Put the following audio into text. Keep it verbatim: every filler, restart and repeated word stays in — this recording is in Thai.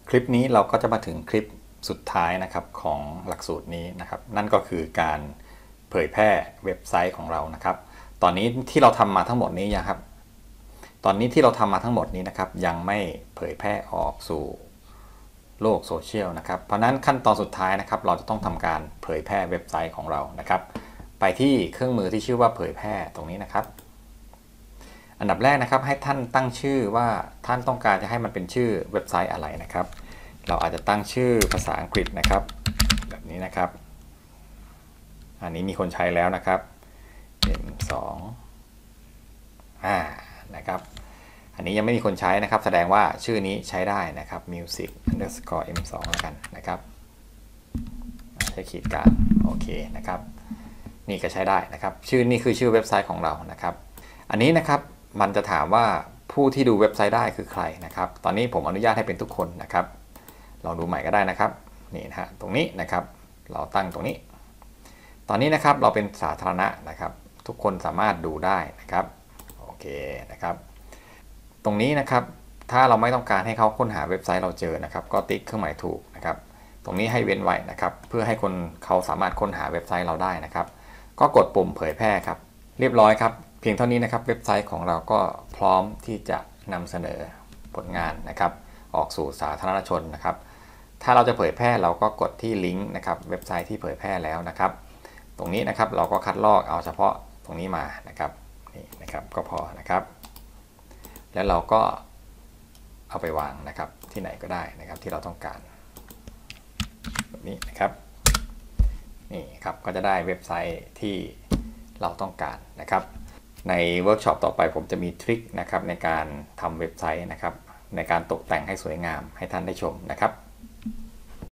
คลิปนี้เราก็จะมาถึงคลิปสุดท้ายนะครับของหลักสูตรนี้นะครับนั่นก็คือการเผยแพร่เว็บไซต์ของเรานะครับตอนนี้ที่เราทำมาทั้งหมดนี้นะครับตอนนี้ที่เราทำมาทั้งหมดนี้นะครับยังไม่เผยแพร่ออกสู่โลกโซเชียลนะครับเพราะนั้นขั้นตอนสุดท้ายนะครับเราจะต้องทำการเผยแพร่เว็บไซต์ของเรานะครับไปที่เครื่องมือที่ชื่อว่าเผยแพร่ตรงนี้นะครับอันดับแรกนะครับให้ท่านตั้งชื่อว่าท่านต้องการจะให้มันเป็นชื่อเว็บไซต์อะไรนะครับเราอาจจะตั้งชื่อภาษาอังกฤษนะครับแบบนี้นะครับอันนี้มีคนใช้แล้วนะครับ เอ็ม สอง อ่านะครับอันนี้ยังไม่มีคนใช้นะครับแสดงว่าชื่อนี้ใช้ได้นะครับ music underscore เอ็ม สอง แล้วกันนะครับใช้ขีดกลางโอเคนะครับนี่ก็ใช้ได้นะครับชื่อนี่คือชื่อเว็บไซต์ของเรานะครับอันนี้นะครับมันจะถามว่าผู้ที่ดูเว็บไซต์ได้คือใครนะครับตอนนี้ผมอนุญาตให้เป็นทุกคนนะครับลองดูใหม่ก็ได้นะครับนี่นะฮะตรงนี้นะครับเราตั้งตรงนี้ตอนนี้นะครับเราเป็นสาธารณะนะครับทุกคนสามารถดูได้นะครับโอเคนะครับตรงนี้นะครับถ้าเราไม่ต้องการให้เขาค้นหาเว็บไซต์เราเจอนะครับก็ติ๊กเครื่องหมายถูกนะครับตรงนี้ให้เว้นไว้นะครับเพื่อให้คนเขาสามารถค้นหาเว็บไซต์เราได้นะครับก็กดปุ่มเผยแพร่ครับเรียบร้อยครับเพียงเท่านี้นะครับเว็บไซต์ของเราก็พร้อมที่จะนำเสนอผลงานนะครับออกสู่สาธารณชนนะครับถ้าเราจะเผยแพร่เราก็กดที่ลิงก์นะครับเว็บไซต์ที่เผยแพร่แล้วนะครับตรงนี้นะครับเราก็คัดลอกเอาเฉพาะตรงนี้มานะครับนี่นะครับก็พอนะครับแล้วเราก็เอาไปวางนะครับที่ไหนก็ได้นะครับที่เราต้องการแบบนี้นะครับนี่ครับก็จะได้เว็บไซต์ที่เราต้องการนะครับในเวิร์กช็อปต่อไปผมจะมีทริคนะครับในการทำเว็บไซต์นะครับในการตกแต่งให้สวยงามให้ท่านได้ชมนะครับ